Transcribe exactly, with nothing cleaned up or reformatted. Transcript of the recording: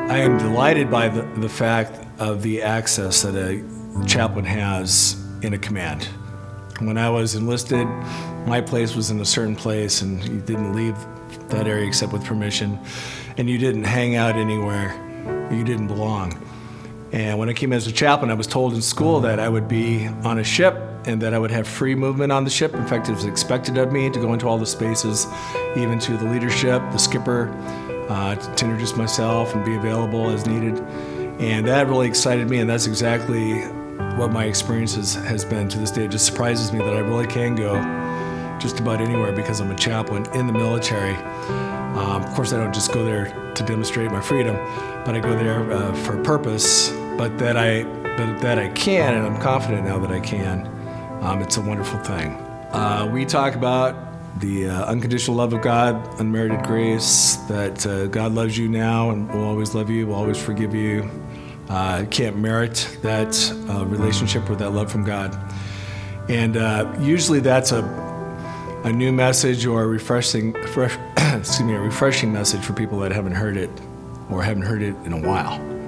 I am delighted by the, the fact of the access that a chaplain has in a command. When I was enlisted, my place was in a certain place, and you didn't leave that area except with permission, and you didn't hang out anywhere. You didn't belong. And when I came as a chaplain, I was told in school that I would be on a ship and that I would have free movement on the ship. In fact, it was expected of me to go into all the spaces, even to the leadership, the skipper, uh, to introduce myself and be available as needed. And that really excited me, and that's exactly what my experience has, has been to this day. It just surprises me that I really can go just about anywhere because I'm a chaplain in the military. Um, of course, I don't just go there to demonstrate my freedom, but I go there uh, for a purpose, but that I, but that I can, and I'm confident now that I can. Um, it's a wonderful thing. Uh, we talk about the uh, unconditional love of God, unmerited grace, that uh, God loves you now and will always love you, will always forgive you. Uh, can't merit that uh, relationship or that love from God. And uh, usually that's a, a new message or a refreshing, fresh, excuse me, a refreshing message for people that haven't heard it or haven't heard it in a while.